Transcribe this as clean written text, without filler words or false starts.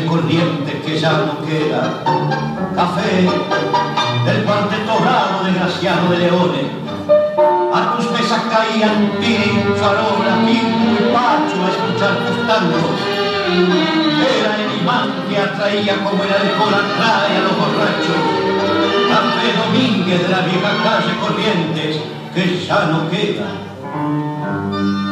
calle Corrientes que ya no queda. Café del cuarteto raro desgraciado de Leones. A tus mesas caían Piri, Farola, Pinto y Pacho a escuchar tus tangos. Era el imán que atraía como el alcohol atrae a los borrachos. Café Domínguez de la vieja calle Corrientes que ya no queda.